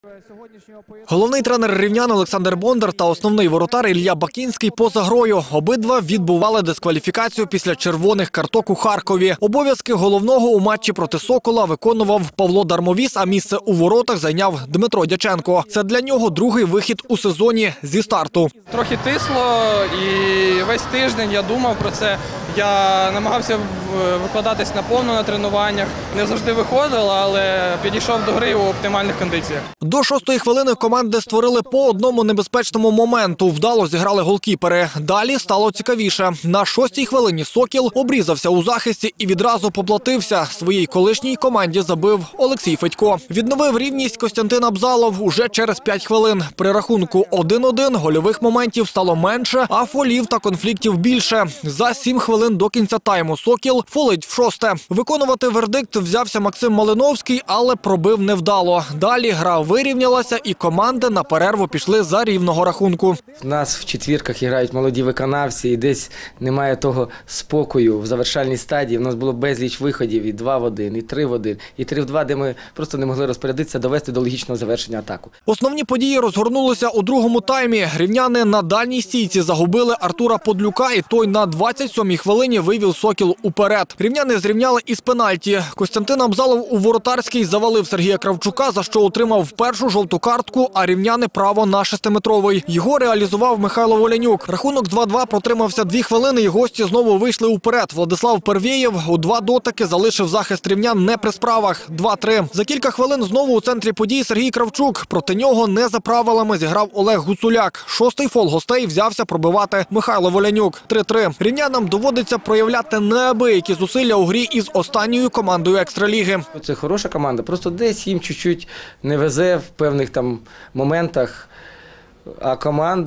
Головний тренер рівнян Олександр Бондар та основний воротар Ілля Бакінський поза грою. Обидва відбували дискваліфікацію після червоних карток у Харкові. Обов'язки головного у матчі проти «Сокола» виконував Павло Дармовіс, а місце у воротах зайняв Дмитро Дяченко. Це для нього другий вихід у сезоні зі старту. Трохи тисло і весь тиждень я думав про це. Я намагався викладатись наповну на тренуваннях. Не завжди виходило, але підійшов до гри у оптимальних кондиціях. До 6-ї хвилини команди створили по одному небезпечному моменту. Вдало зіграли голкіпери. Далі стало цікавіше. На 6-й хвилині «Сокіл» обрізався у захисті і відразу поплатився. Своїй колишній команді забив Олексій Федько. Відновив рівність Костянтин Абзалов уже через 5 хвилин. При рахунку 1-1 гольових моментів стало менше, а фолів та конфліктів більше. За 7 хвилин до кінця тайму «Сокіл» фолить в 6-те. Виконувати вердикт взявся Максим Малиновський, але пробив невдало. Далі гра вирівнялася і команди на перерву пішли за рівного рахунку. У нас в четвірках грають молоді виконавці і десь немає того спокою в завершальній стадії. У нас було безліч виходів і 2 в 1, і 3 в 1, і 3 в 2, де ми просто не могли розпорядитися, довести до логічного завершення атаку. Основні події розгорнулися у другому таймі. Рівняни на дальній стійці загубили Артура Подлюка, і той на 27-й хвилині вивів «Сокіл» уперед. Рівняни зрівняли із пенальті. Костянтин Абзалов у воротарській завалив Сергія Кравчука, за що отримав першу жовту картку, а рівняни право на 6-метровий. Його реалізував Михайло Воленюк. Рахунок 2-2 протримався 2 хвилини і гості знову вийшли уперед. Владислав Первєєв у 2 дотики залишив захист рівнян не при справах. 2-3. За кілька хвилин знову у центрі подій Сергій Кравчук. Проти нього не за правилами зіграв Олег Гуцуляк. 6-й фол гостей взявся пробивати Михайло Воленюк. 3-3. Рівнянам доводиться проявляти неабиякі зусилля у грі із останньою командою екстраліги. Це хороша команда, просто десь їм чуть-чуть не везе в певних там моментах, а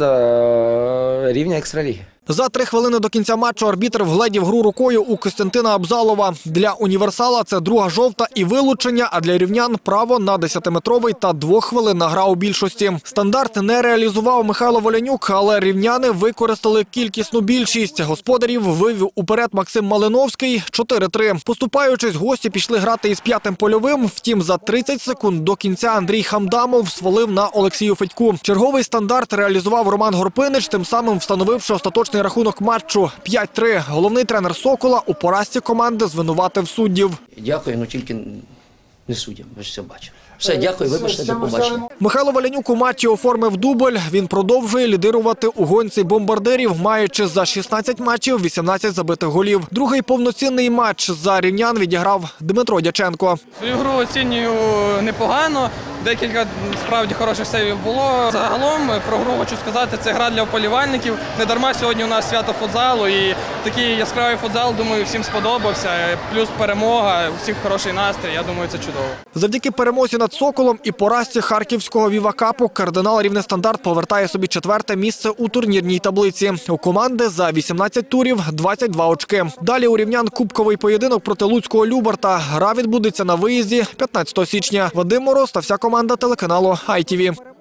команда рівня екстраліги. За 3 хвилини до кінця матчу арбітр вгледів гру рукою у Костянтина Абзалова. Для універсала це друга жовта і вилучення, а для рівнян право на 10-метровий та 2-хвилинна гра у більшості. Стандарт не реалізував Михайло Воленюк, але рівняни використали кількісну більшість. Господарів вивів уперед Максим Малиновський 4-3. Поступаючись, гості пішли грати із 5-м польовим, втім за 30 секунд до кінця Андрій Хамдамов свалив на Олексію Федьку. Черговий стандарт реалізував Роман Горпинич, тим самим встановивши остаточний рахунок матчу 5-3. Головний тренер «Сокола» у поразці команди звинуватив суддів. Дякую, тільки не суддям, ви ж все бачили. Все, дякую, вибачте, до побачення. Михайло Воленюк у матчі оформив дубль. Він продовжує лідирувати у гонці бомбардирів, маючи за 16 матчів 18 забитих голів. Другий повноцінний матч за рівнян відіграв Дмитро Дяченко. Свою гру оцінюю непогано. Декілька справді хороших сейвів було. Загалом про гру хочу сказати, це гра для вболівальників. Недарма сьогодні у нас свято футзалу і такий яскравий футзал, думаю, всім сподобався. Плюс перемога, у всіх хороший настрій, я думаю, це чудово. Завдяки перемозі над «Соколом» і поразці харківського «Віва-капу» кардинал «Рівне Стандарт» повертає собі 4-те місце у турнірній таблиці. У команди за 18 турів 22 очки. Далі у рівнян кубковий поєдинок проти луцького «Любарта». Гра відбудеться на виїзді 15 січня. Вадим Мороз та вся команда телеканалу ITV.